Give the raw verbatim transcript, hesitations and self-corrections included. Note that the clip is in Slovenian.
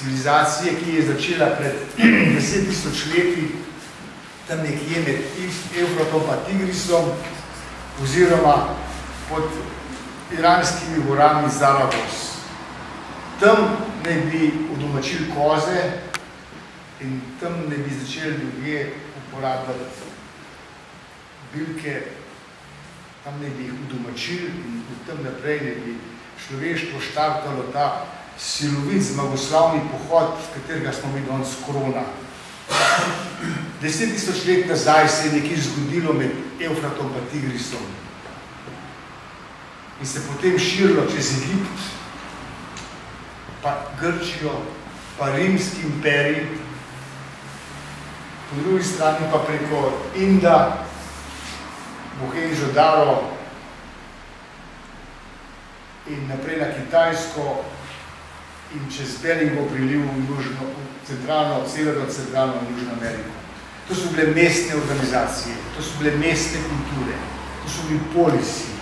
civilizacije, ki je začela pred deset tisoč leti, tam nekje med Evfratom pa Tigrisom, oziroma pod iranskimi gorami Zalagos. Tam naj bi udomačili koze in tam naj bi začeli ljudje uporabljati bilke, tam naj bi jih udomačili in od tam naprej naj bi človeštvo štartalo ta silovit zmagoslavni pohod, z katerega smo mi danes korona. Deset tisoč let nazaj se je nekaj zgodilo med Evfratom pa Tigrisom in se potem širilo čez Egipt, pa Grčijo, pa Rimski imperij, po drugi strani pa preko Inda, Mohenjo-daro in naprej na Kitajsko in čez velik bo priliv v južno, centralno, severno, centralno in južno Ameriko. To so bile mestne organizacije, to so bile mestne kulture, to so bili polisi.